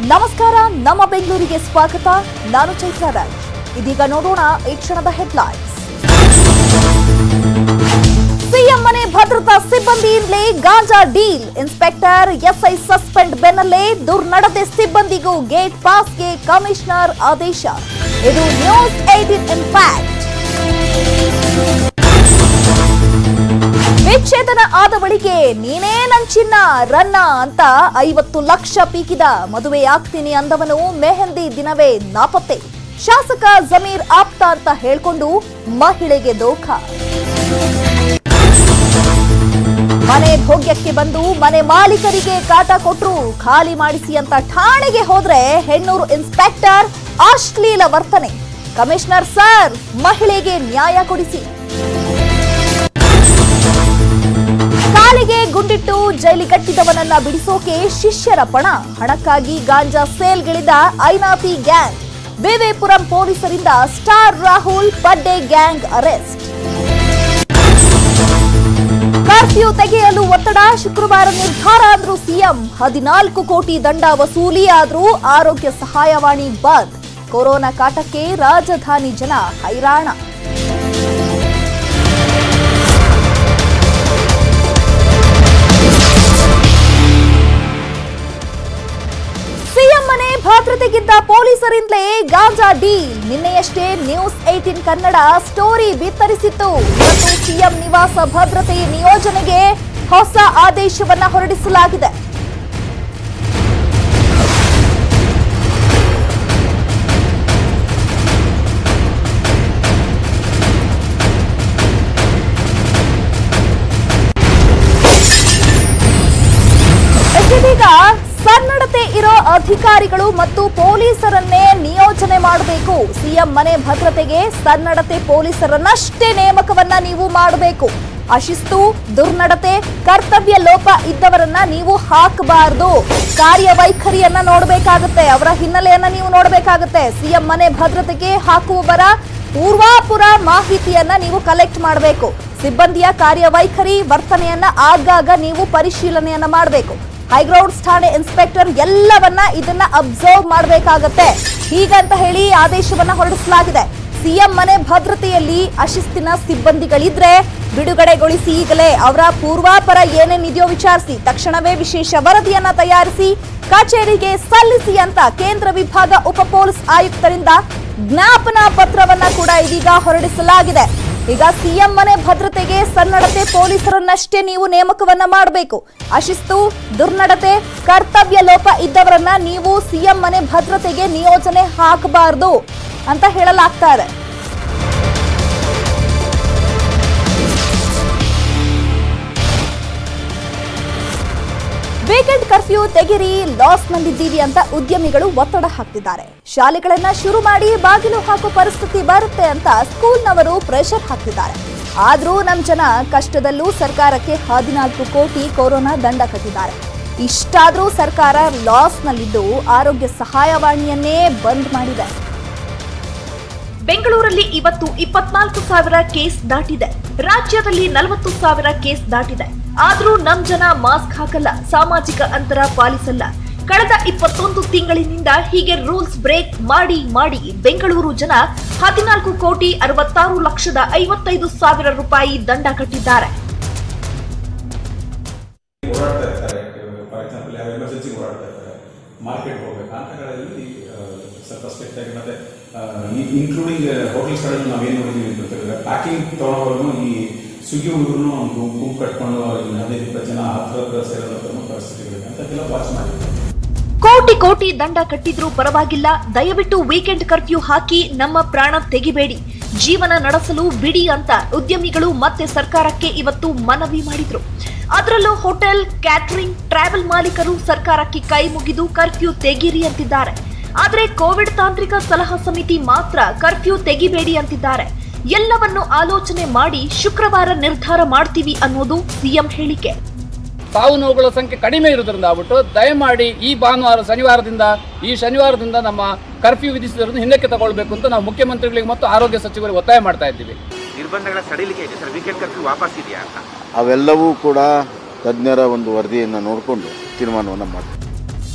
ನಮಸ್ಕಾರ, ನಮ್ಮ ಬೆಂಗಳೂರಿಗೆ ಸ್ವಾಗತ. ನಾನು ಚೈತ್ರ ರಾಜ್. ಇದೀಗ ನೋಡೋಣ ಈ ಕ್ಷಣದ ಹೆಡ್ಲೈನ್ಸ್. ಸಿಎಂ ಮನೆ ಭದ್ರತಾ ಸಿಬ್ಬಂದಿಯಿಂದಲೇ ganja deal. Inspector SI suspend ಬೆನ್ನಲ್ಲೇ ದುರ್ನಡತೆ ಸಿಬ್ಬಂದಿಗೂ ಗೇಟ್ ಪಾಸ್ಗೆ ಕಮಿಷನರ್ ಆದೇಶ. ಇದು ನ್ಯೂಸ್ 18 ಇಂಪ್ಯಾಕ್ಟ್. ವಿಚ್ಛೇದನ ಆದ ಬಳಿಕೆ ನೀನೇ ನನ್ ಚಿನ್ನ ರನ್ನ ಅಂತ 50 ಲಕ್ಷ ಪೀಕಿದ. ಮದುವೆ ಆಗ್ತೀನಿ ಅಂದವನು ಮೆಹಂದಿ ದಿನವೇ ನಾಪತ್ತೆ. ಶಾಸಕ ಜಮೀರ್ ಆಪ್ತ ಅಂತ ಹೇಳ್ಕೊಂಡು ಮಹಿಳೆಗೆ ದೋಖ. ಮನೆ ಭೋಗ್ಯಕ್ಕೆ ಬಂದು ಮನೆ ಮಾಲೀಕರಿಗೆ ಕಾಟ ಕೊಟ್ರು. ಖಾಲಿ ಮಾಡಿಸಿ ಅಂತ ಠಾಣೆಗೆ ಹೋದ್ರೆ ಹೆಣ್ಣೂರು ಇನ್ಸ್ಪೆಕ್ಟರ್ ಅಶ್ಲೀಲ ವರ್ತನೆ. ಕಮಿಷನರ್ ಸರ್, ಮಹಿಳೆಗೆ ನ್ಯಾಯ ಕೊಡಿಸಿ. ಕಾಲಿಗೆ ಗುಂಡಿಟ್ಟು ಜೈಲಿಗಟ್ಟಿದವನನ್ನ ಬಿಡಿಸೋಕೆ ಶಿಷ್ಯರ ಪಣ. ಹಣಕ್ಕಾಗಿ ಗಾಂಜಾ ಸೇಲ್ಗಿಳಿದ ಐನಾಪಿ ಗ್ಯಾಂಗ್. ವಿವಿಪುರಂ ಪೊಲೀಸರಿಂದ ಸ್ಟಾರ್ ರಾಹುಲ್ ಪಡ್ಡೆ ಗ್ಯಾಂಗ್ ಅರೆಸ್ಟ್. ಕರ್ಫ್ಯೂ ತೆಗೆಯಲು ಒತ್ತಡ. ಶುಕ್ರವಾರ ನಿರ್ಧಾರ ಅಂದ್ರು ಸಿಎಂ. 14 ಕೋಟಿ ದಂಡ ವಸೂಲಿ ಆದ್ರೂ ಆರೋಗ್ಯ ಸಹಾಯವಾಣಿ ಬಂದ್. ಕೊರೋನಾ ಕಾಟಕ್ಕೆ ರಾಜಧಾನಿ ಜನ ಹೈರಾಣ. ಸಿಎಂ ಮನೆ ಭದ್ರತೆಗಿದ್ದ ಪೊಲೀಸರಿಂದಲೇ ಗಾಂಜಾ ಡೀಲ್. ನಿನ್ನೆಯಷ್ಟೇ ನ್ಯೂಸ್ 18 ಕನ್ನಡ ಸ್ಟೋರಿ ಬಿತ್ತರಿಸಿತ್ತು. ಇವತ್ತು ಸಿಎಂ ನಿವಾಸ ಭದ್ರತೆ ನಿಯೋಜನೆಗೆ ಹೊಸ ಆದೇಶವನ್ನ ಹೊರಡಿಸಲಾಗಿದೆ. ಇದೀಗ ಸನ್ನಡತೆ ಇರೋ ಅಧಿಕಾರಿಗಳು ಮತ್ತು ಪೊಲೀಸರನ್ನೇ ನಿಯೋಜನೆ ಮಾಡಬೇಕು. ಸಿಎಂ ಮನೆ ಭದ್ರತೆಗೆ ಸನ್ನಡತೆ ಪೊಲೀಸರನ್ನಷ್ಟೇ ನೇಮಕವನ್ನ ನೀವು ಮಾಡಬೇಕು. ಅಶಿಸ್ತು, ದುರ್ನಡತೆ, ಕರ್ತವ್ಯ ಲೋಪ ಇದ್ದವರನ್ನ ನೀವು ಹಾಕಬಾರದು. ಕಾರ್ಯವೈಖರಿಯನ್ನ ನೋಡಬೇಕಾಗುತ್ತೆ, ಅವರ ಹಿನ್ನೆಲೆಯನ್ನ ನೀವು ನೋಡಬೇಕಾಗುತ್ತೆ. ಸಿಎಂ ಮನೆ ಭದ್ರತೆಗೆ ಹಾಕುವವರ ಪೂರ್ವಾಪುರ ಮಾಹಿತಿಯನ್ನ ನೀವು ಕಲೆಕ್ಟ್ ಮಾಡಬೇಕು. ಸಿಬ್ಬಂದಿಯ ಕಾರ್ಯವೈಖರಿ ವರ್ತನೆಯನ್ನ ಆಗಾಗ ನೀವು ಪರಿಶೀಲನೆಯನ್ನ ಮಾಡಬೇಕು. ಹೈಗ್ರೌಂಡ್ಸ್ ಠಾಣೆ ಇನ್ಸ್ಪೆಕ್ಟರ್ ಎಲ್ಲವನ್ನ ಇದನ್ನ ಅಬ್ಸರ್ವ್ ಮಾಡಬೇಕಾಗತ್ತೆ. ಹೀಗಂತ ಹೇಳಿ ಆದೇಶವನ್ನ ಹೊರಡಿಸಲಾಗಿದೆ. ಸಿಎಂ ಮನೆ ಭದ್ರತೆಯಲ್ಲಿ ಅಶಿಸ್ತಿನ ಸಿಬ್ಬಂದಿಗಳಿದ್ರೆ ಬಿಡುಗಡೆಗೊಳಿಸಿ. ಈಗಲೇ ಅವರ ಪೂರ್ವಾಪರ ಏನೇನಿದೆಯೋ ವಿಚಾರಿಸಿ ತಕ್ಷಣವೇ ವಿಶೇಷ ವರದಿಯನ್ನ ತಯಾರಿಸಿ ಕಚೇರಿಗೆ ಸಲ್ಲಿಸಿ ಅಂತ ಕೇಂದ್ರ ವಿಭಾಗ ಉಪ ಪೊಲೀಸ್ ಆಯುಕ್ತರಿಂದ ಜ್ಞಾಪನಾ ಪತ್ರವನ್ನ ಕೂಡ ಇದೀಗ ಹೊರಡಿಸಲಾಗಿದೆ. ಈಗ ಸಿಎಂ ಮನೆ ಭದ್ರತೆಗೆ ಸನ್ನಡತೆ ಪೊಲೀಸರನ್ನಷ್ಟೇ ನೀವು ನೇಮಕವನ್ನ ಮಾಡಬೇಕು. ಅಶಿಸ್ತು, ದುರ್ನಡತೆ, ಕರ್ತವ್ಯ ಲೋಪ ಇದ್ದವರನ್ನ ನೀವು ಸಿಎಂ ಮನೆ ಭದ್ರತೆಗೆ ನಿಯೋಜನೆ ಹಾಕಬಾರದು ಅಂತ ಹೇಳಲಾಗ್ತಾ ಇದೆ. ವೀಕೆಂಡ್ ಕರ್ಫ್ಯೂ ತೆಗಿರಿ, ಲಾಸ್ ನಲ್ಲಿದ್ದೀವಿ ಅಂತ ಉದ್ಯಮಿಗಳು ಒತ್ತಡ ಹಾಕ್ತಿದ್ದಾರೆ. ಶಾಲೆಗಳನ್ನ ಶುರು ಮಾಡಿ ಬಾಗಿಲು ಹಾಕೋ ಪರಿಸ್ಥಿತಿ ಬರುತ್ತೆ ಅಂತ ಸ್ಕೂಲ್ನವರು ಪ್ರೆಷರ್ ಹಾಕ್ತಿದ್ದಾರೆ. ಆದ್ರೂ ನಮ್ ಜನ ಕಷ್ಟದಲ್ಲೂ ಸರ್ಕಾರಕ್ಕೆ 14 ಕೋಟಿ ಕೊರೋನಾ ದಂಡ ಕಟ್ಟಿದ್ದಾರೆ. ಇಷ್ಟಾದ್ರೂ ಸರ್ಕಾರ ಲಾಸ್ ನಲ್ಲಿದ್ದು ಆರೋಗ್ಯ ಸಹಾಯವಾಣಿಯನ್ನೇ ಬಂದ್ ಮಾಡಿದೆ. ಬೆಂಗಳೂರಲ್ಲಿ ಇವತ್ತು 24,000 ಕೇಸ್ ದಾಟಿದೆ. ರಾಜ್ಯದಲ್ಲಿ 40,000 ಕೇಸ್ ದಾಟಿದೆ. ಆದ್ರೂ ನಮ್ ಜನ ಮಾಸ್ಕ್ ಹಾಕಲ್ಲ, ಸಾಮಾಜಿಕ ಅಂತರ ಪಾಲಿಸಲ್ಲ. ಕಳೆದ 21 ತಿಂಗಳಿನಿಂದ ಹೀಗೆ ರೂಲ್ಸ್ ಬ್ರೇಕ್ ಮಾಡಿ ಮಾಡಿ ಬೆಂಗಳೂರು ಜನ 14 ಕೋಟಿ 66 ಲಕ್ಷದ 55 ಸಾವಿರ ರೂಪಾಯಿ ದಂಡ ಕಟ್ಟಿದ್ದಾರೆ. ಇನ್ಕ್ಲೂಡಿಂಗ್ ಹೋಟೆಲ್ಸ್ಗಳಲ್ಲಿ ನಾವೇನು ನೋಡಿದೀವಿ ಅಂತಂದ್ರೆ ಪ್ಯಾಕಿಂಗ್ ತಗೊಂಡವರು ಈ ಸ್ವಿಗ್ಗಿ ಹುಡುಗರು ಗುಂಪು ಕಟ್ಕೊಂಡು 15-20 ಜನ ಹತ್ರ ಸೇರೋದಂತ ಪರಿಸ್ಥಿತಿಗಳಿದೆ ಅಂತೆಲ್ಲ ವಾಚ್ ಮಾಡಿದ್ದಾರೆ. ಕೋಟಿ ದಂಡ ಕಟ್ಟಿದ್ರೂ ಪರವಾಗಿಲ್ಲ, ದಯವಿಟ್ಟು ವೀಕೆಂಡ್ ಕರ್ಫ್ಯೂ ಹಾಕಿ ನಮ್ಮ ಪ್ರಾಣ ತೆಗಿಬೇಡಿ, ಜೀವನ ನಡೆಸಲು ಬಿಡಿ ಅಂತ ಉದ್ಯಮಿಗಳು ಮತ್ತೆ ಸರ್ಕಾರಕ್ಕೆ ಇವತ್ತು ಮನವಿ ಮಾಡಿದ್ರು. ಅದರಲ್ಲೂ ಹೋಟೆಲ್, ಕ್ಯಾಟರಿಂಗ್, ಟ್ರಾವೆಲ್ ಮಾಲೀಕರು ಸರ್ಕಾರಕ್ಕೆ ಕೈ ಮುಗಿದು ಕರ್ಫ್ಯೂ ತೆಗೀರಿ ಅಂತಿದ್ದಾರೆ. ಆದ್ರೆ ಕೋವಿಡ್ ತಾಂತ್ರಿಕ ಸಲಹಾ ಸಮಿತಿ ಮಾತ್ರ ಕರ್ಫ್ಯೂ ತೆಗಿಬೇಡಿ ಅಂತಿದ್ದಾರೆ. ಎಲ್ಲವನ್ನು ಆಲೋಚನೆ ಮಾಡಿ ಶುಕ್ರವಾರ ನಿರ್ಧಾರ ಮಾಡ್ತೀವಿ ಅನ್ನೋದು ಸಿಎಂ ಹೇಳಿಕೆ. ಸಾವು ನೋವುಗಳ ಸಂಖ್ಯೆ ಕಡಿಮೆ ಇರೋದ್ರಿಂದ ಆಗ್ಬಿಟ್ಟು ದಯಮಾಡಿ ಈ ಶನಿವಾರದಿಂದ ನಮ್ಮ ಕರ್ಫ್ಯೂ ವಿಧಿಸಿರೋದನ್ನು ಹಿಂದಕ್ಕೆ ತಗೊಳ್ಬೇಕು ಅಂತ ನಾವು ಮುಖ್ಯಮಂತ್ರಿಗಳಿಗೆ ಮತ್ತು ಆರೋಗ್ಯ ಸಚಿವರಿಗೆ ಒತ್ತಾಯ ಮಾಡ್ತಾ ಇದ್ದೀವಿ. ನಿರ್ಬಂಧಗಳ ಸಡಿಲಿಕೆ ಇದೆ ಸರ್, ವೀಕೆಂಡ್ ಕರ್ಫ್ಯೂ ವಾಪಸ್ ಇದೆಯಾ ಅಂತ ಅವೆಲ್ಲವೂ ಕೂಡ ತಜ್ಞರ ಒಂದು ವರದಿಯನ್ನು ನೋಡಿಕೊಂಡು ತೀರ್ಮಾನವನ್ನು ಮಾಡ್ತೀವಿ.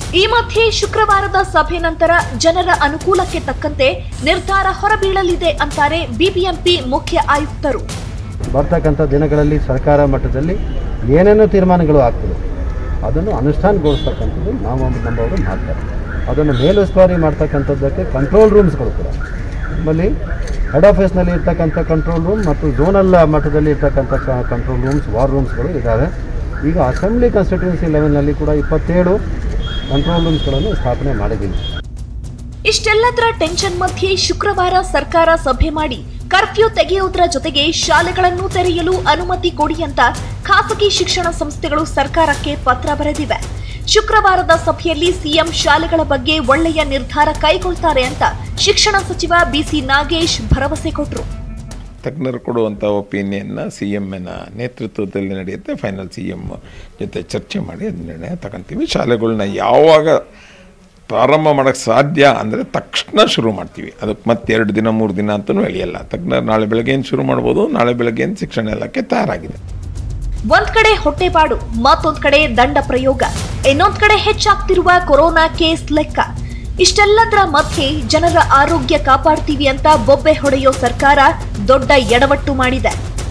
ಈ ಮಧ್ಯೆ ಶುಕ್ರವಾರದ ಸಭೆ ನಂತರ ಜನರ ಅನುಕೂಲಕ್ಕೆ ತಕ್ಕಂತೆ ನಿರ್ಧಾರ ಹೊರಬೀಳಲಿದೆ ಅಂತಾರೆ ಬಿಬಿಎಂಪಿ ಮುಖ್ಯ ಆಯುಕ್ತರು. ಬರ್ತಕ್ಕಂಥ ದಿನಗಳಲ್ಲಿ ಸರ್ಕಾರ ಮಟ್ಟದಲ್ಲಿ ಏನೇನೋ ತೀರ್ಮಾನಗಳು ಆಗ್ತದೆ ಅದನ್ನು ಅನುಷ್ಠಾನಗೊಳಿಸ್ತಕ್ಕಂಥದ್ದು ನಮ್ಮವರು ಮಾಡ್ತಾರೆ. ಅದನ್ನು ಮೇಲುಸ್ತುವಾರಿ ಮಾಡ್ತಕ್ಕಂಥದ್ದಕ್ಕೆ ಕಂಟ್ರೋಲ್ ರೂಮ್ಸ್ಗಳು ಕೂಡ ನಮ್ಮಲ್ಲಿ ಹೆಡ್ ಆಫೀಸ್ನಲ್ಲಿ ಇರ್ತಕ್ಕಂಥ ಕಂಟ್ರೋಲ್ ರೂಮ್ ಮತ್ತು ಝೋನಲ್ ಮಟ್ಟದಲ್ಲಿ ಇರ್ತಕ್ಕಂಥ ಕಂಟ್ರೋಲ್ ರೂಮ್ಸ್, ವಾರ್ ರೂಮ್ಸ್ಗಳು ಇದ್ದಾವೆ. ಈಗ ಅಸೆಂಬ್ಲಿ ಕಾನ್ಸ್ಟಿಟ್ಯೂನ್ಸಿ ಲೆವೆಲ್ನಲ್ಲಿ ಕೂಡ 27 ಕಂಟ್ರೋಲ್ ರೂಮ್ಸ್ಗಳನ್ನು ಸ್ಥಾಪನೆ ಮಾಡಿದ್ದೀವಿ. ಇಷ್ಟೆಲ್ಲದರ ಟೆನ್ಷನ್ ಮಧ್ಯೆ ಶುಕ್ರವಾರ ಸರ್ಕಾರ ಸಭೆ ಮಾಡಿ ಕರ್ಫ್ಯೂ ತೆಗೆಯುವುದರ ಜೊತೆಗೆ ಶಾಲೆಗಳನ್ನು ತೆರೆಯಲು ಅನುಮತಿ ಕೊಡಿ ಅಂತ ಖಾಸಗಿ ಶಿಕ್ಷಣ ಸಂಸ್ಥೆಗಳು ಸರ್ಕಾರಕ್ಕೆ ಪತ್ರ ಬರೆದಿವೆ. ಶುಕ್ರವಾರದ ಸಭೆಯಲ್ಲಿ ಸಿಎಂ ಶಾಲೆಗಳ ಬಗ್ಗೆ ಒಳ್ಳೆಯ ನಿರ್ಧಾರ ಕೈಗೊಳ್ತಾರೆ ಅಂತ ಶಿಕ್ಷಣ ಸಚಿವ ಬಿಸಿ ನಾಗೇಶ್ ಭರವಸೆ ಕೊಟ್ಟರು. ತಜ್ಞರು ಕೊಡುವಂಥ ಒಪಿನಿಯನ್ನ CMನ ನೇತೃತ್ವದಲ್ಲಿ ನಡೆಯುತ್ತೆ. ಫೈನಲ್ CM ಜೊತೆ ಚರ್ಚೆ ಮಾಡಿ ಅದು ನಿರ್ಣಯ ತಗೊಂತೀವಿ. ಶಾಲೆಗಳನ್ನ ಯಾವಾಗ ಪ್ರಾರಂಭ ಮಾಡೋಕ್ಕೆ ಸಾಧ್ಯ ಅಂದರೆ ತಕ್ಷಣ ಶುರು ಮಾಡ್ತೀವಿ. ಅದಕ್ಕೆ ಮತ್ತೆ 2 ದಿನ 3 ದಿನ ಅಂತಲೂ ಎಳೆಯಲ್ಲ. ತಜ್ಞರು ನಾಳೆ ಬೆಳಗ್ಗೆ ಶುರು ಮಾಡ್ಬೋದು. ನಾಳೆ ಬೆಳಗ್ಗೆ ಶಿಕ್ಷಣ ಇಲಾಖೆ ತಯಾರಾಗಿದೆ. ಒಂದ್ ಕಡೆ ಹೊಟ್ಟೆಪಾಡು, ಮತ್ತೊಂದ್ ಕಡೆ ದಂಡ ಪ್ರಯೋಗ, ಇನ್ನೊಂದ್ ಕಡೆ ಹೆಚ್ಚಾಗ್ತಿರುವ ಕೊರೋನಾ ಕೇಸ್ ಲೆಕ್ಕ. ಇಷ್ಟೆಲ್ಲದರ ಮಧ್ಯೆ ಜನರ ಆರೋಗ್ಯ ಕಾಪಾಡ್ತೀವಿ ಅಂತ ಬೊಬ್ಬೆ ಹೊಡೆಯೋ ಸರ್ಕಾರ ದೊಡ್ಡ ಎಡವಟ್ಟು ಮಾಡಿದೆ.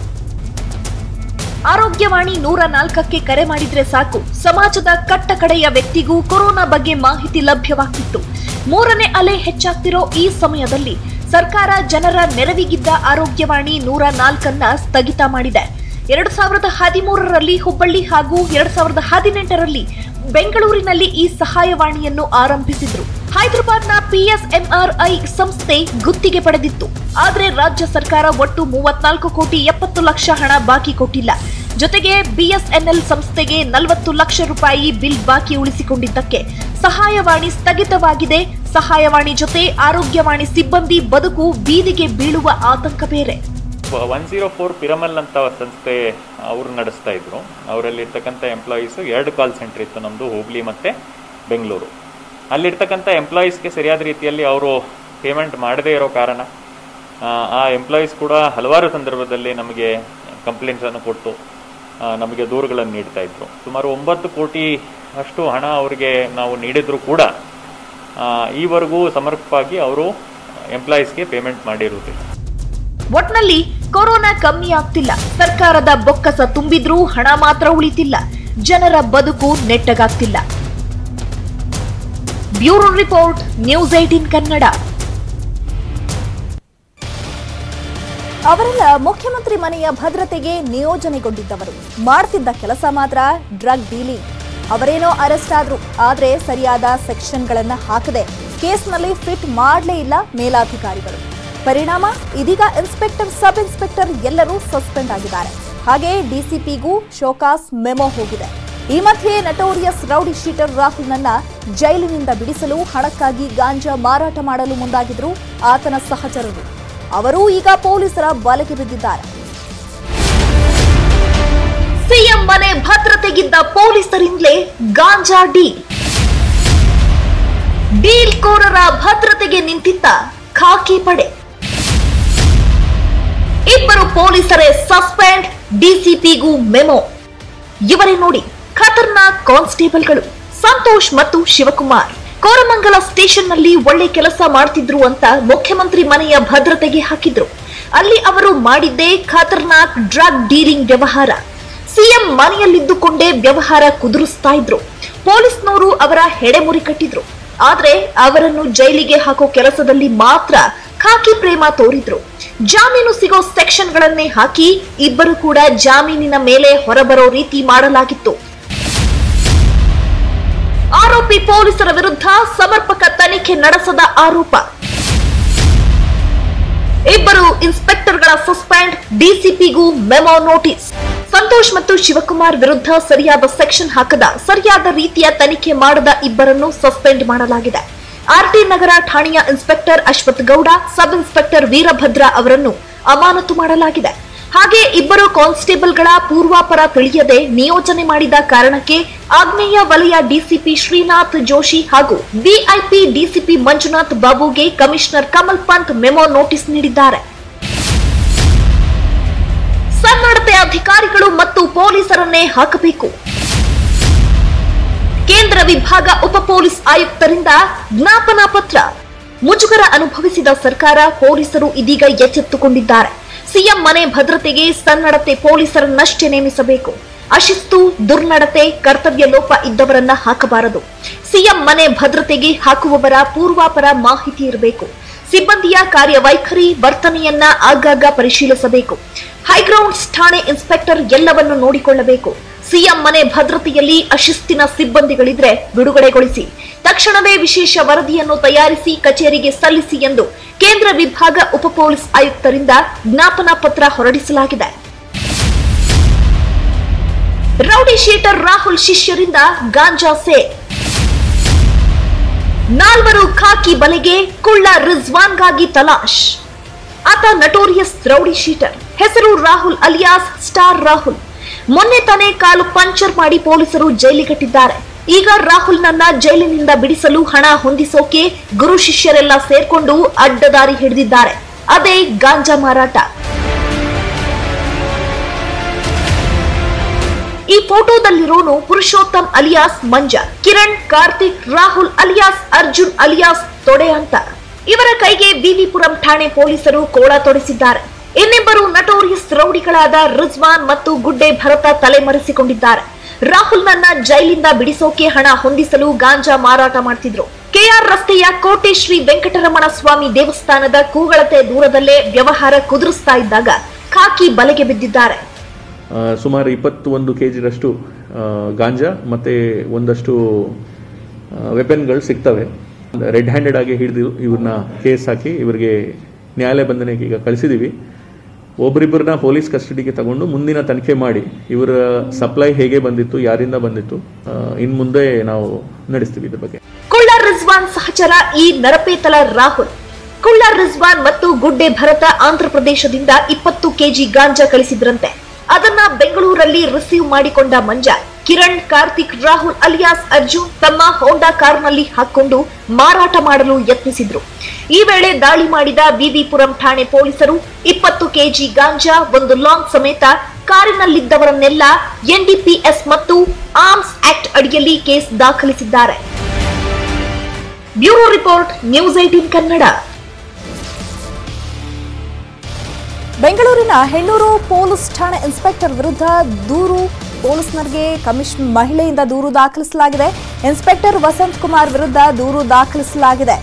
ಆರೋಗ್ಯವಾಣಿ 104ಕ್ಕೆ ಕರೆ ಮಾಡಿದ್ರೆ ಸಾಕು, ಸಮಾಜದ ಕಟ್ಟ ಕಡೆಯ ವ್ಯಕ್ತಿಗೂ ಕೊರೋನಾ ಬಗ್ಗೆ ಮಾಹಿತಿ ಲಭ್ಯವಾಗ್ತಿತ್ತು. 3ನೇ ಅಲೆ ಹೆಚ್ಚಾಗ್ತಿರೋ ಈ ಸಮಯದಲ್ಲಿ ಸರ್ಕಾರ ಜನರ ನೆರವಿಗಿದ್ದ ಆರೋಗ್ಯವಾಣಿ 104 ಸ್ಥಗಿತ ಮಾಡಿದೆ. 2013ರಲ್ಲಿ ಹುಬ್ಬಳ್ಳಿ ಹಾಗೂ 2018ರಲ್ಲಿ ಬೆಂಗಳೂರಿನಲ್ಲಿ ಈ ಸಹಾಯವಾಣಿಯನ್ನು ಆರಂಭಿಸಿದ್ರು. ಹೈದರಾಬಾದ್ನ PSMRI ಸಂಸ್ಥೆ ಗುತ್ತಿಗೆ ಪಡೆದಿತ್ತು. ಆದರೆ ರಾಜ್ಯ ಸರ್ಕಾರ ಒಟ್ಟು 34 ಕೋಟಿ 70 ಲಕ್ಷ ಹಣ ಬಾಕಿ ಕೊಟ್ಟಿಲ್ಲ. ಜೊತೆಗೆ BSNL ಸಂಸ್ಥೆಗೆ 40 ಲಕ್ಷ ರೂಪಾಯಿ ಬಿಲ್ ಬಾಕಿ ಉಳಿಸಿಕೊಂಡಿದ್ದಕ್ಕೆ ಸಹಾಯವಾಣಿ ಸ್ಥಗಿತವಾಗಿದೆ. ಸಹಾಯವಾಣಿ ಜೊತೆ ಆರೋಗ್ಯವಾಣಿ ಸಿಬ್ಬಂದಿ ಬದುಕು ಬೀದಿಗೆ ಬೀಳುವ ಆತಂಕ ಬೇರೆ. 104 ಪಿರಮಲ್ ಅಂತ ಸಂಸ್ಥೆ ಅವರು ನಡೆಸ್ತಾ ಇದ್ರು. ಅವರಲ್ಲಿರ್ತಕ್ಕಂಥ ಎಂಪ್ಲಾಯೀಸು 2 ಕಾಲ್ ಸೆಂಟರ್ ಇತ್ತು, ನಮ್ಮದು ಹುಬ್ಳಿ ಮತ್ತು ಬೆಂಗಳೂರು. ಅಲ್ಲಿರ್ತಕ್ಕಂಥ ಎಂಪ್ಲಾಯೀಸ್ಗೆ ಸರಿಯಾದ ರೀತಿಯಲ್ಲಿ ಅವರು ಪೇಮೆಂಟ್ ಮಾಡದೇ ಇರೋ ಕಾರಣ ಆ ಎಂಪ್ಲಾಯೀಸ್ ಕೂಡ ಹಲವಾರು ಸಂದರ್ಭದಲ್ಲಿ ನಮಗೆ ಕಂಪ್ಲೇಂಟ್ಸನ್ನು ಕೊಟ್ಟು ನಮಗೆ ದೂರುಗಳನ್ನು ನೀಡ್ತಾ ಇದ್ರು. ಸುಮಾರು 9 ಕೋಟಿ ಅಷ್ಟು ಹಣ ಅವರಿಗೆ ನಾವು ನೀಡಿದರೂ ಕೂಡ ಈವರೆಗೂ ಸಮರ್ಪಕವಾಗಿ ಅವರು ಎಂಪ್ಲಾಯೀಸ್ಗೆ ಪೇಮೆಂಟ್ ಮಾಡಿರುವುದಿಲ್ಲ. ಒಟ್ನಲ್ಲಿ ಕೊರೋನಾ ಕಮ್ಮಿ ಆಗ್ತಿಲ್ಲ. ಸರ್ಕಾರದ ಬೊಕ್ಕಸ ತುಂಬಿದ್ರೂ ಹಣ ಮಾತ್ರ ಉಳಿತಿಲ್ಲ. ಜನರ ಬದುಕು ನೆಟ್ಟಗಾಗ್ತಿಲ್ಲ. Bureau report, news 18 Kannada. ಅವರೆಲ್ಲ ಮುಖ್ಯಮಂತ್ರಿ ಮನೆಯ ಭದ್ರತೆಗೆ ನಿಯೋಜನೆಗೊಂಡಿದ್ದವರು. ಮಾಡ್ತಿದ್ದ ಕೆಲಸ ಮಾತ್ರ ಡ್ರಗ್ ಡೀಲಿಂಗ್. ಅವರೇನೋ ಅರೆಸ್ಟ್ ಆದ್ರು, ಆದ್ರೆ ಸರಿಯಾದ ಸೆಕ್ಷನ್ಗಳನ್ನ ಹಾಕದೆ ಕೇಸ್ನಲ್ಲಿ ಫಿಟ್ ಮಾಡಲೇ ಇಲ್ಲ ಮೇಲಾಧಿಕಾರಿಗಳು. ಪರಿಣಾಮ ಇದೀಗ ಇನ್ಸ್ಪೆಕ್ಟರ್, ಸಬ್ ಇನ್ಸ್ಪೆಕ್ಟರ್ ಎಲ್ಲರೂ ಸಸ್ಪೆಂಡ್ ಆಗಿದ್ದಾರೆ. ಹಾಗೆ DCPಗೂ ಶೋಕಾಸ್ ಮೆಮೊ ಹೋಗಿದೆ. ಈ ಮಧ್ಯೆ ನಟೋರಿಯಸ್ ರೌಡಿ ಶೀಟರ್ ರಾಹುಲ್ನನ್ನ ಜೈಲಿನಿಂದ ಬಿಡಿಸಲು ಹಣಕ್ಕಾಗಿ ಗಾಂಜಾ ಮಾರಾಟ ಮಾಡಲು ಮುಂದಾಗಿದ್ರು ಆತನ ಸಹಚರರು. ಅವರು ಈಗ ಪೊಲೀಸರ ಬಲೆಗೆ ಬಿದ್ದಿದ್ದಾರೆ. ಸಿಎಂ ಮನೆ ಭದ್ರತೆಗಿದ್ದ ಪೊಲೀಸರಿಂದಲೇ ಗಾಂಜಾ ಡೀಲ್ ಕೋರರ ಭದ್ರತೆಗೆ ನಿಂತಿದ್ದ ಖಾಕಿ ಪಡೆ. 2 ಪೊಲೀಸರೇ ಸಸ್ಪೆಂಡ್, DCPಗೂ ಮೆಮೊ. ಇವರೇ ನೋಡಿ ಖತರ್ನಾಕ್ ಕಾನ್ಸ್ಟೇಬಲ್ಗಳು ಸಂತೋಷ್ ಮತ್ತು ಶಿವಕುಮಾರ್. ಕೋರಮಂಗಲ ಸ್ಟೇಷನ್ನಲ್ಲಿ ಒಳ್ಳೆ ಕೆಲಸ ಮಾಡ್ತಿದ್ರು ಅಂತ ಮುಖ್ಯಮಂತ್ರಿ ಮನೆಯ ಭದ್ರತೆಗೆ ಹಾಕಿದ್ರು. ಅಲ್ಲಿ ಅವರು ಮಾಡಿದ್ದೇ ಖತರ್ನಾಕ್ ಡ್ರಗ್ ಡೀಲಿಂಗ್ ವ್ಯವಹಾರ. ಸಿಎಂ ಮನೆಯಲ್ಲಿದ್ದುಕೊಂಡೇ ವ್ಯವಹಾರ ಕುದುರಿಸ್ತಾ ಇದ್ರು. ಪೊಲೀಸ್ನವರು ಅವರ ಹೆಡೆಮುರಿ ಕಟ್ಟಿದ್ರು. ಆದ್ರೆ ಅವರನ್ನು ಜೈಲಿಗೆ ಹಾಕೋ ಕೆಲಸದಲ್ಲಿ ಮಾತ್ರ ಖಾಕಿ ಪ್ರೇಮ ತೋರಿದ್ರು. ಜಾಮೀನು ಸಿಗೋ ಸೆಕ್ಷನ್ಗಳನ್ನೇ ಹಾಕಿ ಇಬ್ಬರು ಕೂಡ ಜಾಮೀನಿನ ಮೇಲೆ ಹೊರಬರೋ ರೀತಿ ಮಾಡಲಾಗಿತ್ತು. ಆರೋಪಿ ಪೊಲೀಸರ ವಿರುದ್ಧ ಸಮರ್ಪಕ ತನಿಖೆ ನಡೆಸದ ಆರೋಪ. 2 ಇನ್ಸ್ಪೆಕ್ಟರ್ಗಳ ಸಸ್ಪೆಂಡ್, DCPಗೂ ಮೆಮೊ ನೋಟಿಸ್. ಸಂತೋಷ್ ಮತ್ತು ಶಿವಕುಮಾರ್ ವಿರುದ್ಧ ಸರಿಯಾದ ಸೆಕ್ಷನ್ ಹಾಕದ, ಸರಿಯಾದ ರೀತಿಯ ತನಿಖೆ ಮಾಡದ ಇಬ್ಬರನ್ನು ಸಸ್ಪೆಂಡ್ ಮಾಡಲಾಗಿದೆ. RT ನಗರ ಠಾಣೆಯ inspector Ashwath Gowda, sub inspector Veerabhadra ಅವರನ್ನು ಅಮಾನತು ಮಾಡಲಾಗಿದೆ. ಹಾಗೆ 2 ಕಾನ್ಸ್ಟೇಬಲ್ಗಳ ಪೂರ್ವಾಪರ ತಿಳಿಯದೆ ನಿಯೋಜನೆ ಮಾಡಿದ ಕಾರಣಕ್ಕೆ ಆಗ್ನೇಯ ವಲಯ DCP ಶ್ರೀನಾಥ್ ಜೋಶಿ ಹಾಗೂ VIP DCP ಮಂಜುನಾಥ್ ಬಾಬುಗೆ commissioner Kamal Pant memo notice ನೀಡಿದ್ದಾರೆ. ಸನ್ನಡತೆ ಅಧಿಕಾರಿಗಳು ಮತ್ತು ಪೊಲೀಸರನ್ನೇ ಹಾಕಬೇಕು. ಕೇಂದ್ರ ವಿಭಾಗ ಉಪ ಪೊಲೀಸ್ ಆಯುಕ್ತರಿಂದ ಜ್ಞಾಪನಾ ಪತ್ರ. ಮುಜುಗರ ಅನುಭವಿಸಿದ ಸರ್ಕಾರ, ಪೊಲೀಸರು ಇದೀಗ ಎಚ್ಚೆತ್ತುಕೊಂಡಿದ್ದಾರೆ. ಸಿಎಂ ಮನೆ ಭದ್ರತೆಗೆ ಸನ್ನಡತೆ ಪೊಲೀಸರನ್ನಷ್ಟೇ ನೇಮಿಸಬೇಕು. ಅಶಿಸ್ತು, ದುರ್ನಡತೆ, ಕರ್ತವ್ಯ ಲೋಪ ಇದ್ದವರನ್ನ ಹಾಕಬಾರದು. ಸಿಎಂ ಮನೆ ಭದ್ರತೆಗೆ ಹಾಕುವವರ ಪೂರ್ವಾಪರ ಮಾಹಿತಿ ಇರಬೇಕು. ಸಿಬ್ಬಂದಿಯ ಕಾರ್ಯವೈಖರಿ, ವರ್ತನೆಯನ್ನ ಆಗಾಗ ಪರಿಶೀಲಿಸಬೇಕು. ಹೈಗ್ರೌಂಡ್ಸ್ ಠಾಣೆ ಇನ್ಸ್ಪೆಕ್ಟರ್ ಎಲ್ಲವನ್ನು ನೋಡಿಕೊಳ್ಳಬೇಕು. ಸಿಎಂ ಮನೆ ಭದ್ರತೆಯಲ್ಲಿ ಅಶಿಸ್ತಿನ ಸಿಬ್ಬಂದಿಗಳಿದ್ರೆ ಬಿಡುಗಡೆಗೊಳಿಸಿ. ತಕ್ಷಣವೇ ವಿಶೇಷ ವರದಿಯನ್ನು ತಯಾರಿಸಿ ಕಚೇರಿಗೆ ಸಲ್ಲಿಸಿ ಎಂದು ಕೇಂದ್ರ ವಿಭಾಗ ಉಪ ಪೊಲೀಸ್ ಆಯುಕ್ತರಿಂದ ಜ್ಞಾಪನಾ ಪತ್ರ ಹೊರಡಿಸಲಾಗಿದೆ. ರೌಡಿ ಶೀಟರ್ ರಾಹುಲ್ ಶಿಷ್ಯರಿಂದ ಗಾಂಜಾ ಸೇಲ್. 4 ಖಾಕಿ ಬಲೆಗೆ, ಕುಳ್ಳ ರಿಜ್ವಾನ್ಗಾಗಿ ತಲಾಶ್. ಆತ ನಟೋರಿಯಸ್ ರೌಡಿ ಶೀಟರ್. ಹೆಸರು ರಾಹುಲ್ ಅಲಿಯಾಸ್ ಸ್ಟಾರ್ ರಾಹುಲ್. ಮೊನ್ನೆ ತಾನೇ ಕಾಲು ಪಂಚರ್ ಮಾಡಿ ಪೊಲೀಸರು ಜೈಲಿಗಟ್ಟಿದ್ದಾರೆ. ಈಗ ರಾಹುಲ್ನನ್ನ ಜೈಲಿನಿಂದ ಬಿಡಿಸಲು ಹಣ ಹೊಂದಿಸೋಕೆ ಗುರು ಶಿಷ್ಯರೆಲ್ಲ ಸೇರ್ಕೊಂಡು ಅಡ್ಡದಾರಿ ಹಿಡಿದಿದ್ದಾರೆ. ಅದೇ ಗಾಂಜಾ ಮಾರಾಟ. ಈ ಫೋಟೋದಲ್ಲಿರೋನು Purushottam alias Manja, Kiran, Karthik, Rahul alias Arjun alias ತೊಡೆ ಅಂತ. ಇವರ ಕೈಗೆ ವಿವಿಪುರಂ ಠಾಣೆ ಪೊಲೀಸರು ಕೋಳ ತೊಡಿಸಿದ್ದಾರೆ. ಇನ್ನಿಬ್ಬರು ನಟೋರಿಯಸ್ ರೌಡಿಗಳಾದ ರಿಜ್ವಾನ್ ಮತ್ತು ಗುಡ್ಡೆ ಭರತ ತಲೆಮರೆಸಿಕೊಂಡಿದ್ದಾರೆ. ರಾಹುಲ್ನನ್ನ ಜೈಲಿಂದ ಬಿಡಿಸೋಕೆ ಹಣ ಹೊಂದಿಸಲು ಗಾಂಜಾ ಮಾರಾಟ ಮಾಡ್ತಿದ್ರು. ಕೆಆರ್ ರಸ್ತೆಯ ಕೋಟೆ ಶ್ರೀ ವೆಂಕಟರಮಣ ಸ್ವಾಮಿ ದೇವಸ್ಥಾನದ ಕೂಗಳತೆ ದೂರದಲ್ಲೇ ವ್ಯವಹಾರ ಕುದುರಿಸ್ತಾ ಇದ್ದಾಗ ಖಾಕಿ ಬಲೆಗೆ ಬಿದ್ದಿದ್ದಾರೆ. ಸುಮಾರು 21 kg ಗಾಂಜಾ ಮತ್ತೆ ಒಂದಷ್ಟು ವೆಪನ್ಗಳು ಸಿಗ್ತವೆ. ರೆಡ್ ಹ್ಯಾಂಡೆಡ್ ಆಗಿ ಹಿಡಿದು ಇವ್ರನ್ನ ಕೇಸ್ ಹಾಕಿ ಇವರಿಗೆ ನ್ಯಾಯಾಲಯ ಬಂಧನಕ್ಕೆ ಈಗ ಕಳಿಸಿದೀವಿ. ಒಬ್ಬರಿಬ್ಬರನ್ನ ಪೊಲೀಸ್ ಕಸ್ಟಡಿಗೆ ತಗೊಂಡು ಮುಂದಿನ ತನಿಖೆ ಮಾಡಿ ಇವರ ಸಪ್ಲೈ ಹೇಗೆ ಬಂದಿತ್ತು, ಯಾರಿಂದ ಬಂದಿತ್ತು, ಇನ್ ಮುಂದೆ ನಾವು ನಡೆಸ್ತೀವಿ ಇದ್ರ ಬಗ್ಗೆ. ಕುಳ್ಳ ರಿಜ್ವಾನ್ ಸಹಚರ ಈ ನರಪೇತಲ ರಾಹುಲ್. ಕುಳ್ಳ ರಿಜ್ವಾನ್ ಮತ್ತು ಗುಡ್ಡೆ ಭರತ ಆಂಧ್ರ ಪ್ರದೇಶದಿಂದ 20 kg ಗಾಂಜಾ ಕಳಿಸಿದ್ರಂತೆ. ಅದನ್ನ ಬೆಂಗಳೂರಲ್ಲಿ ರಿಸೀವ್ ಮಾಡಿಕೊಂಡ ಮಂಜ, ಕಿರಣ್, ಕಾರ್ತಿಕ್, ರಾಹುಲ್ ಅಲಿಯಾಸ್ ಅರ್ಜುನ್ ತಮ್ಮ ಹೋಂಡಾ ಕಾರ್ನಲ್ಲಿ ಹಾಕೊಂಡು ಮಾರಾಟ ಮಾಡಲು ಯತ್ನಿಸಿದ್ರು. ಈ ವೇಳೆ ದಾಳಿ ಮಾಡಿದ ವಿವಿಪುರಂ ಠಾಣೆ ಪೊಲೀಸರು 20 kg ಗಾಂಜಾ, ಒಂದು ಲಾಂಗ್ ಸಮೇತ ಕಾರಿನಲ್ಲಿದ್ದವರನ್ನೆಲ್ಲ ಎನ್ಡಿಪಿಎಸ್ ಮತ್ತು ಆರ್ಮ್ಸ್ ಆಕ್ಟ್ ಅಡಿಯಲ್ಲಿ ಕೇಸ್ ದಾಖಲಿಸಿದ್ದಾರೆ. Bureau report, news 18 Kannada. ಬೆಂಗಳೂರಿನ ಹೆಣ್ಣೂರು ಪೊಲೀಸ್ ಠಾಣೆ ಇನ್ಸ್ಪೆಕ್ಟರ್ ವಿರುದ್ಧ ದೂರು. ಪೊಲೀಸ್ನರಿಗೆ ಮಹಿಳೆಯಿಂದ ದೂರು ದಾಖಲಿಸಲಾಗಿದೆ. ಇನ್ಸ್ಪೆಕ್ಟರ್ ವಸಂತ್ ಕುಮಾರ್ ವಿರುದ್ಧ ದೂರು ದಾಖಲಿಸಲಾಗಿದೆ.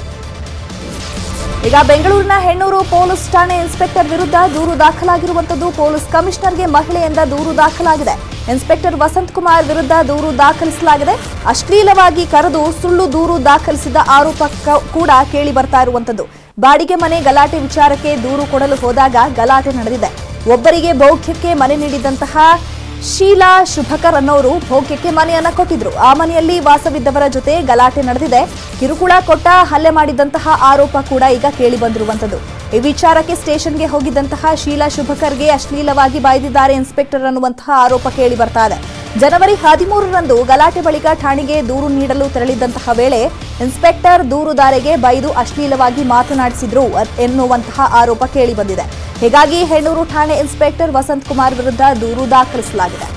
ಈಗ ಬೆಂಗಳೂರಿನ ಹೆಣ್ಣೂರು ಪೊಲೀಸ್ ಠಾಣೆ ಇನ್ಸ್ಪೆಕ್ಟರ್ ವಿರುದ್ಧ ದೂರು ದಾಖಲಾಗಿರುವಂತದ್ದು. ಪೊಲೀಸ್ ಕಮಿಷನರ್ಗೆ ಮಹಿಳೆಯಿಂದ ದೂರು ದಾಖಲಾಗಿದೆ. ಇನ್ಸ್ಪೆಕ್ಟರ್ ವಸಂತ್ ಕುಮಾರ್ ವಿರುದ್ಧ ದೂರು ದಾಖಲಿಸಲಾಗಿದೆ. ಅಶ್ಲೀಲವಾಗಿ ಕರೆದು ಸುಳ್ಳು ದೂರು ದಾಖಲಿಸಿದ ಆರೋಪ ಕೂಡ ಕೇಳಿ ಬರ್ತಾ ಇರುವಂತದ್ದು. ಬಾಡಿಗೆ ಮನೆ ಗಲಾಟೆ ವಿಚಾರಕ್ಕೆ ದೂರು ಕೊಡಲು ಹೋದಾಗ ಗಲಾಟೆ ನಡೆದಿದೆ. ಒಬ್ಬರಿಗೆ ಭೋಗ್ಯಕ್ಕೆ ಮನೆ ನೀಡಿದಂತಹ ಶೀಲಾ ಶುಭಕರ್ ಅನ್ನೋರು ಭೋಗ್ಯಕ್ಕೆ ಮನೆಯನ್ನ ಕೊಟ್ಟಿದ್ರು. ಆ ಮನೆಯಲ್ಲಿ ವಾಸವಿದ್ದವರ ಜೊತೆ ಗಲಾಟೆ ನಡೆದಿದೆ. ಕಿರುಕುಳ ಕೊಟ್ಟ ಹಲ್ಲೆ ಮಾಡಿದಂತಹ ಆರೋಪ ಕೂಡ ಈಗ ಕೇಳಿ ಬಂದಿರುವಂತದ್ದು. ಈ ವಿಚಾರಕ್ಕೆ ಸ್ಟೇಷನ್ಗೆ ಹೋಗಿದ್ದಂತಹ ಶೀಲಾ ಶುಭಕರ್ಗೆ ಅಶ್ಲೀಲವಾಗಿ ಬಾಯ್ದಿದ್ದಾರೆ ಇನ್ಸ್ಪೆಕ್ಟರ್ ಅನ್ನುವಂತಹ ಆರೋಪ ಕೇಳಿ ಬರ್ತಾ ಇದೆ. ಜನವರಿ 13ರಂದು ಗಲಾಟೆ ಬಳಿಕ ಠಾಣೆಗೆ ದೂರು ನೀಡಲು ತೆರಳಿದ್ದಂತಹ ವೇಳೆ ಇನ್ಸ್ಪೆಕ್ಟರ್ ದೂರುದಾರಿಗೆ ಬೈದು ಅಶ್ಲೀಲವಾಗಿ ಮಾತನಾಡಿಸಿದ್ರು ಎನ್ನುವಂತಹ ಆರೋಪ ಕೇಳಿ ಬಂದಿದೆ. ಹೀಗಾಗಿ ಹೆಣ್ಣೂರು ಠಾಣೆ ಇನ್ಸ್ಪೆಕ್ಟರ್ ವಸಂತ್ ಕುಮಾರ್ ವಿರುದ್ಧ ದೂರು ದಾಖಲಿಸಲಾಗಿದೆ.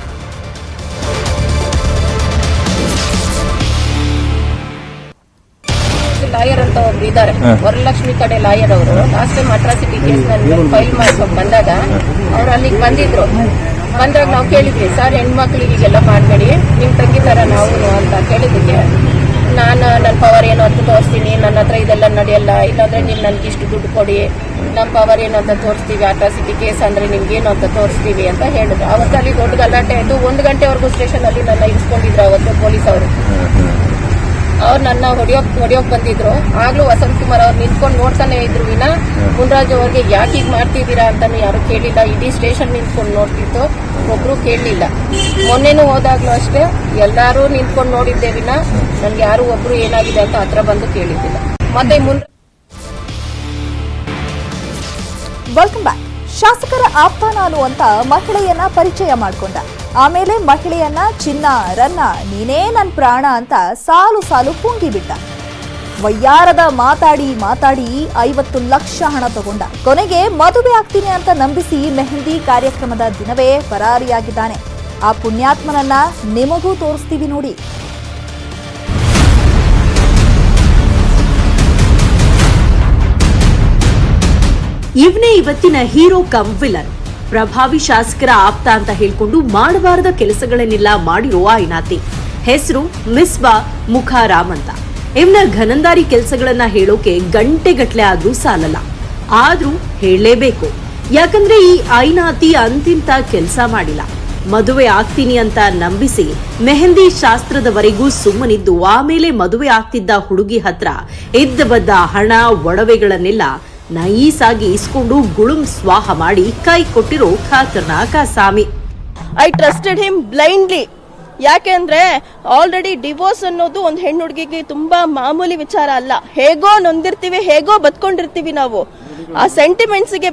ಲಾಯರ್ ಅಂತ ಒಬ್ರು ಇದ್ದಾರೆ, ವರಲಕ್ಷ್ಮಿ ಕಡೆ ಲಾಯರ್ ಅವರು. ಲಾಸ್ಟ್ ಟೈಮ್ ಅಟ್ರಾಸಿಟಿ ಕೇಸ್ ನಲ್ಲಿ ಫೈಲ್ ಮಾಡ್ಕೊಂಡು ಬಂದಾಗ ಅವ್ರು ಅಲ್ಲಿಗೆ ಬಂದಿದ್ರು. ಬಂದಾಗ ನಾವು ಕೇಳಿದ್ವಿ, ಸರ್ ಹೆಣ್ಮಕ್ಳಿಗೆ ಈಗೆಲ್ಲ ಮಾಡಬೇಡಿ, ನಿಮ್ ತಂಗಿ ತರ ನಾವು ಅಂತ ಕೇಳಿದ್ದಕ್ಕೆ ನಾನು ನನ್ನ ಪವರ್ ಏನು ಅಂತ ತೋರಿಸ್ತೀನಿ, ನನ್ನ ಹತ್ರ ಇದೆಲ್ಲ ನಡೆಯಲ್ಲ, ಇಲ್ಲಾಂದ್ರೆ ನೀವು ನನ್ಗೆ ಇಷ್ಟು ದುಡ್ಡು ಕೊಡಿ, ನಮ್ಮ ಪವರ್ ಏನು ಅಂತ ತೋರಿಸ್ತೀವಿ, ಅಟ್ರಾಸಿಟಿ ಕೇಸ್ ಅಂದ್ರೆ ನಿಮ್ಗೇನು ಅಂತ ತೋರಿಸ್ತೀವಿ ಅಂತ ಹೇಳಿದ್ರು. ಅವತ್ತಲ್ಲಿ ದೊಡ್ಡ ಗಲಾಟೆ ಆಯ್ತು. 1 ಗಂಟೆವರೆಗೂ ಸ್ಟೇಷನ್ ಅಲ್ಲಿ ನನ್ನ ಇರಿಸ್ಕೊಂಡಿದ್ರು ಅವತ್ತು ಪೊಲೀಸ್ ಅವರು. ಅವ್ರು ನನ್ನ ಹೊಡಿಯೋಕ್ ಬಂದಿದ್ರು. ಆಗ್ಲೂ ವಸಂತ್ ಕುಮಾರ್ ಅವ್ರು ನಿಂತ್ಕೊಂಡು ನೋಡ್ತಾನೆ ಇದ್ರು ವಿನ ಮುನ್ರಾಜ್ ಅವ್ರಿಗೆ ಯಾಕೆ ಹೀಗೆ ಮಾಡ್ತಿದ್ದೀರಾ ಅಂತಾನು ಯಾರು ಕೇಳಿಲ್ಲ. ಇಡೀ ಸ್ಟೇಷನ್ ನಿಂತ್ಕೊಂಡು ನೋಡ್ತಿತ್ತು, ಒಬ್ರು ಕೇಳಲಿಲ್ಲ. ಮೊನ್ನೆನೂ ಹೋದಾಗ್ಲೂ ಅಷ್ಟೇ ಎಲ್ಲಾರು ನಿಂತ್ಕೊಂಡು ನೋಡಿದ್ದೆ ವಿನ ನನ್ಗೆ ಯಾರು ಒಬ್ರು ಏನಾಗಿದೆ ಅಂತ ಹತ್ರ ಬಂದು ಕೇಳಿದ್ದಿಲ್ಲ. ಮತ್ತೆ ವೆಲ್ಕಮ್ ಬ್ಯಾಕ್. ಶಾಸಕರ ಆಪ್ತ ನಾನು ಅಂತ ಮಹಿಳೆಯನ್ನ ಪರಿಚಯ ಮಾಡಿಕೊಂಡ. ಆಮೇಲೆ ಮಹಿಳೆಯನ್ನ ಚಿನ್ನ, ರನ್ನ, ನೀನೇ ನನ್ ಪ್ರಾಣ ಅಂತ ಸಾಲು ಸಾಲು ಪುಂಗಿಬಿಟ್ಟ. ವಯ್ಯಾರದ ಮಾತಾಡಿ 50 ಲಕ್ಷ ಹಣ ತಗೊಂಡ. ಕೊನೆಗೆ ಮದುವೆ ಆಗ್ತೀನಿ ಅಂತ ನಂಬಿಸಿ ಮೆಹಂದಿ ಕಾರ್ಯಕ್ರಮದ ದಿನವೇ ಪರಾರಿಯಾಗಿದ್ದಾನೆ. ಆ ಪುಣ್ಯಾತ್ಮನನ್ನ ನಿಮಗೂ ತೋರಿಸ್ತೀವಿ ನೋಡಿ. ಇವನೇ ಇವತ್ತಿನ ಹೀರೋ ಕಮ್ ವಿಲನ್. ಪ್ರಭಾವಿ ಶಾಸಕರ ಆಪ್ತ ಅಂತ ಹೇಳ್ಕೊಂಡು ಮಾಡಬಾರದ ಕೆಲಸಗಳನ್ನೆಲ್ಲ ಮಾಡಿರೋ ಆಯ್ನಾತಿ. ಹೆಸರು ಮಿಸ್ಬಾ ಮುಖಾರಾಮ್ ಅಂತ. ಇವನ ಘನಂದಾರಿ ಕೆಲಸಗಳನ್ನ ಹೇಳೋಕೆ ಗಂಟೆಗಟ್ಲೆ ಆದ್ರೂ ಸಾಲಲ್ಲ. ಆದ್ರೂ ಹೇಳಲೇಬೇಕು, ಯಾಕಂದ್ರೆ ಈ ಐನಾತಿ ಅಂತಿಂತ ಕೆಲಸ ಮಾಡಿಲ್ಲ. ಮದುವೆ ಆಗ್ತೀನಿ ಅಂತ ನಂಬಿಸಿ ಮೆಹಂದಿ ಶಾಸ್ತ್ರದವರೆಗೂ ಸುಮ್ಮನಿದ್ದು ಆಮೇಲೆ ಮದುವೆ ಆಗ್ತಿದ್ದ ಹುಡುಗಿ ಹತ್ರ ಇದ್ದ ಬದ್ದ ಹಣ ಒಡವೆಗಳನ್ನೆಲ್ಲ ನೈಸಾಗಿ ಇಸ್ಕೊಂಡು ಗುಳುಂ ಸ್ವಾಹ ಮಾಡಿ ಕೈ ಕೊಟ್ಟಿರೋ ಖಾತರ್ನಾಕ್ ಆಸಾಮಿ. I trusted him blindly. ಯಾಕೆ ಅಂದ್ರೆ ಆಲ್ರೆಡಿ ಡಿವೋರ್ಸ್ ಅನ್ನೋದು ಒಂದು ಹೆಣ್ಣು ಹುಡುಗಿಗೆ ತುಂಬಾ ಮಾಮೂಲಿ ವಿಚಾರ ಅಲ್ಲ. ಹೇಗೋ ನೊಂದಿರ್ತೀವಿ, ಹೇಗೋ ಬದುಕೊಂಡಿರ್ತೀವಿ ನಾವು. ಆ ಸೆಂಟಿಮೆಂಟ್ಸ್ಗೆ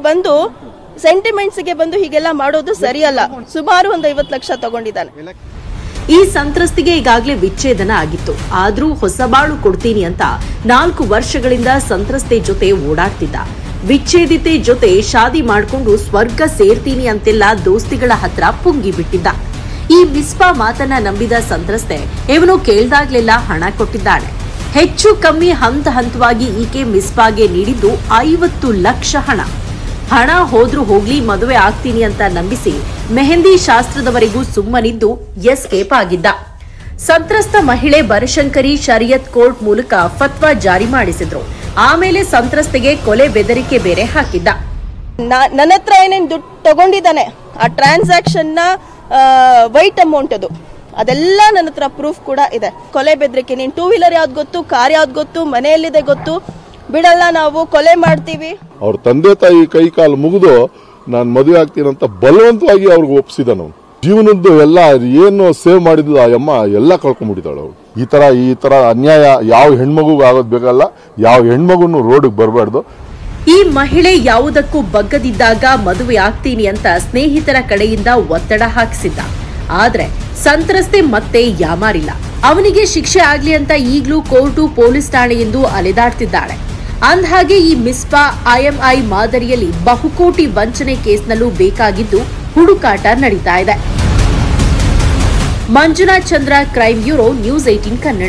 ಬಂದು ಹೀಗೆಲ್ಲ ಮಾಡೋದು ಸರಿಯಲ್ಲ. ಸುಮಾರು ಒಂದು 50 ಲಕ್ಷ ತಗೊಂಡಿದ್ದಾನೆ. ಈ ಸಂತ್ರಸ್ತಿಗೆ ಈಗಾಗಲೇ ವಿಚ್ಛೇದನ ಆಗಿತ್ತು. ಆದ್ರೂ ಹೊಸ ಬಾಳು ಕೊಡ್ತೀನಿ ಅಂತ 4 ವರ್ಷಗಳಿಂದ ಸಂತ್ರಸ್ತೆ ಜೊತೆ ಓಡಾಡ್ತಿದ್ದ. ವಿಚ್ಛೇದಿತೆ ಜೊತೆ ಶಾದಿ ಮಾಡ್ಕೊಂಡು ಸ್ವರ್ಗ ಸೇರ್ತೀನಿ ಅಂತೆಲ್ಲ ದೋಸ್ತಿಗಳ ಹತ್ರ ಪುಂಗಿ ಬಿಟ್ಟಿದ್ದ. ಈ ಮಿಸ್ಬಾ ಮಾತನ್ನ ನಂಬಿದ ಸಂತ್ರಸ್ತೆ ಇವನು ಕೇಳ್ದಾಗ್ಲೆಲ್ಲ ಹಣ ಕೊಟ್ಟಿದ್ದಾಳೆ. ಹೆಚ್ಚು ಕಮ್ಮಿ ಹಂತವಾಗಿ ಈಕೆ ಮಿಸ್ಬಾಗೆ ನೀಡಿದ್ದು 50 ಲಕ್ಷ ಹಣ ಹೋದ್ರೂ ಹೋಗ್ಲಿ ಮದುವೆ ಆಗ್ತೀನಿ ಅಂತ ನಂಬಿಸಿ ಮೆಹಂದಿ ಶಾಸ್ತ್ರದವರೆಗೂ ಸುಮ್ಮನಿದ್ದು ಎಸ್ಕೇಪ್ ಆಗಿದ್ದ. ಸಂತ್ರಸ್ತ ಮಹಿಳೆ ಬನಶಂಕರಿ ಶರಿಯತ್ ಕೋರ್ಟ್ ಮೂಲಕ ಫತ್ವಾ ಜಾರಿ ಮಾಡಿಸಿದ್ರು. ಆಮೇಲೆ ಸಂತ್ರಸ್ತೆಗೆ ಕೊಲೆ ಬೆದರಿಕೆ ಬೇರೆ ಹಾಕಿದ್ದ. ನನ್ನ ಹತ್ರ ಏನೇನು ದುಡ್ಡು ತಗೊಂಡಿದ್ದಾನೆ, ಆ ಟ್ರಾನ್ಸಾಕ್ಷನ್ ನ ವೈಟ್ ಅಮೌಂಟ್ ಅದೆಲ್ಲ ನನ್ನ ಹತ್ರ ಪ್ರೂಫ್ ಕೂಡ ಇದೆ. ಕೊಲೆ ಬೆದರಿಕೆ, ನೀನ್ 2 ವೀಲರ್ ಯಾವ್ದು ಗೊತ್ತು, ಕಾರ್ ಯಾವ್ದು ಗೊತ್ತು, ಮನೆಯಲ್ಲಿದೆ ಗೊತ್ತು, ಬಿಡಲ್ಲ, ನಾವು ಕೊಲೆ ಮಾಡ್ತೀವಿ. ಅವ್ರ ತಂದೆ ತಾಯಿ ಕೈ ಕಾಲು ಮುಗಿದು ನಾನು ಮದುವೆ ಆಗ್ತೀನಿ ಅಂತ ಬಲವಂತವಾಗಿ ಅವ್ರಿಗೆ ಒಪ್ಪಿಸಿದ. ನಾವು ಜೀವನದ್ದು ಎಲ್ಲ ಏನು ಸೇವ್ ಮಾಡಿದ್ದು ಆ ಅಮ್ಮ ಎಲ್ಲ ಕಳ್ಕೊಂಡ್ಬಿಟ್ಟಿದ್ದಾಳೆ. ಅವಳು ಈ ತರ ಅನ್ಯಾಯ ಯಾವ ಹೆಣ್ಮಗುಗೂ ಆಗೋದು ಬೇಕಲ್ಲ, ಯಾವ ಹೆಣ್ಮಗುನು ರೋಡ್ಗೆ ಬರಬಾರ್ದು. ಈ ಮಹಿಳೆ ಯಾವುದಕ್ಕೂ ಬಗ್ಗದಿದ್ದಾಗ ಮದುವೆ ಆಗ್ತೀನಿ ಅಂತ ಸ್ನೇಹಿತರ ಕಡೆಯಿಂದ ಒತ್ತಡ ಹಾಕಿಸಿದ್ದ. ಆದ್ರೆ ಸಂತ್ರಸ್ತೆ ಮತ್ತೆ ಯಾಮಾರಿಲ್ಲ. ಅವನಿಗೆ ಶಿಕ್ಷೆ ಆಗ್ಲಿ ಅಂತ ಈಗ್ಲೂ ಕೋರ್ಟು ಪೊಲೀಸ್ ಠಾಣೆ ಎಂದು ಅಲೆದಾಡ್ತಿದ್ದಾಳೆ. ಅಂದ್ಹಾಗೆ ಈ ಮಿಸ್ಬಾ ಐಎಂಐ ಮಾದರಿಯಲ್ಲಿ ಬಹುಕೋಟಿ ವಂಚನೆ ಕೇಸ್ನಲ್ಲೂ ಬೇಕಾಗಿದ್ದು ಹುಡುಕಾಟ ನಡೀತಾ ಇದೆ. Manjunath Chandra, crime bureau, news 18 Kannada.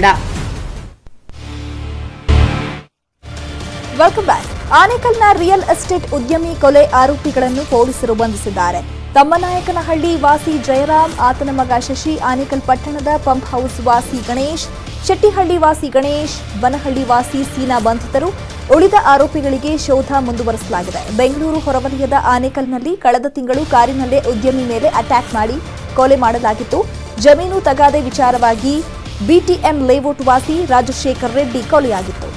Welcome back. ಆನೇಕಲ್ನ ರಿಯಲ್ ಎಸ್ಟೇಟ್ ಉದ್ಯಮಿ ಕೊಲೆ ಆರೋಪಿಗಳನ್ನು ಪೊಲೀಸರು ಬಂಧಿಸಿದ್ದಾರೆ. ತಮ್ಮನಾಯಕನಹಳ್ಳಿ ವಾಸಿ ಜಯರಾಮ್, ಆತನ ಮಗ ಶಶಿ, ಆನೇಕಲ್ ಪಟ್ಟಣದ ಪಂಪ್ ಹೌಸ್ ವಾಸಿ ಗಣೇಶ್, ಶೆಟ್ಟಿಹಳ್ಳಿ ವಾಸಿ ಗಣೇಶ್, ಬನಹಳ್ಳಿ ವಾಸಿ ಸೀನಾ ಬಂಧಿತರು. ಉಳಿದ ಆರೋಪಿಗಳಿಗೆ ಶೋಧ ಮುಂದುವರೆಸಲಾಗಿದೆ. ಬೆಂಗಳೂರು ಹೊರವಲಯದ ಆನೇಕಲ್ನಲ್ಲಿ ಕಳೆದ ತಿಂಗಳು ಕಾರಿನಲ್ಲೇ ಉದ್ಯಮಿ ಮೇಲೆ ಅಟ್ಯಾಕ್ ಮಾಡಿ ಕೊಲೆ ಮಾಡಲಾಗಿತ್ತು. ಜಮೀನು ತಗಾದೆ ವಿಚಾರವಾಗಿ ಬಿಟಿಎಂ ಲೇಔಟ್ ವಾಸಿ ರಾಜಶೇಖರ್ ರೆಡ್ಡಿ ಕೊಲೆಯಾಗಿತ್ತು.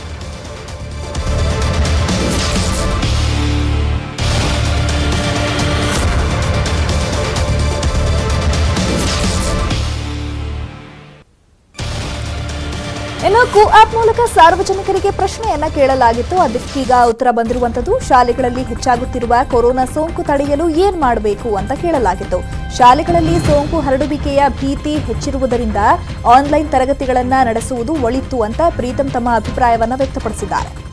ಇನ್ನು ಕು ಆಪ್ ಮೂಲಕ ಸಾರ್ವಜನಿಕರಿಗೆ ಪ್ರಶ್ನೆಯನ್ನ ಕೇಳಲಾಗಿತ್ತು. ಅದಕ್ಕೀಗ ಉತ್ತರ ಬಂದಿರುವಂತದ್ದು. ಶಾಲೆಗಳಲ್ಲಿ ಹೆಚ್ಚಾಗುತ್ತಿರುವ ಕೊರೋನಾ ಸೋಂಕು ತಡೆಯಲು ಏನ್ ಮಾಡಬೇಕು ಅಂತ ಕೇಳಲಾಗಿತ್ತು. ಶಾಲೆಗಳಲ್ಲಿ ಸೋಂಕು ಹರಡುವಿಕೆಯ ಭೀತಿ ಹೆಚ್ಚಿರುವುದರಿಂದ ಆನ್ಲೈನ್ ತರಗತಿಗಳನ್ನ ನಡೆಸುವುದು ಒಳಿತು ಅಂತ ಪ್ರೀತಂ ತಮ್ಮ ಅಭಿಪ್ರಾಯವನ್ನ ವ್ಯಕ್ತಪಡಿಸಿದ್ದಾರೆ.